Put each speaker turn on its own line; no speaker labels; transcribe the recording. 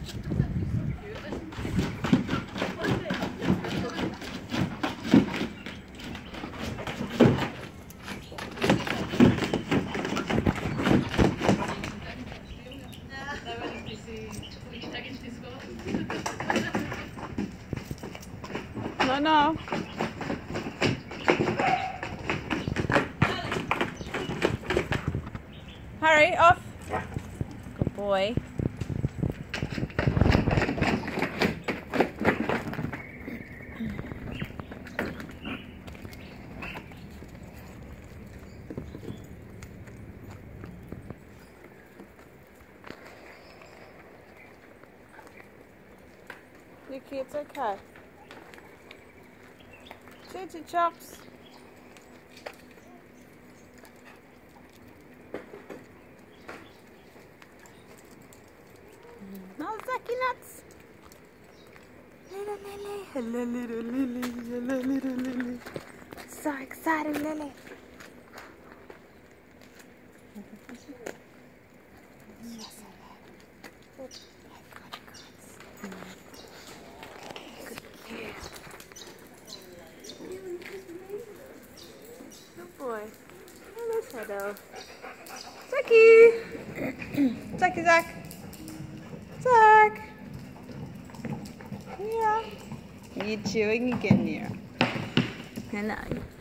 No, no. Hurry, off. Good boy. Nikki, it's okay. Chitty chops. No, Zaki nuts. Little Lily. Hello, little Lily. Hello, little Lily. So excited, Lily. Yes, I am. Good boy. Hello, Shadow. Zachy! Zachy, Zac. Zac! Yeah. Are you chewing again here? Hello.